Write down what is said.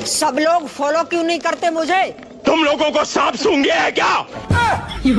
सब लोग फॉलो क्यों नहीं करते मुझे? तुम लोगों को सांप सूंघ गया है क्या?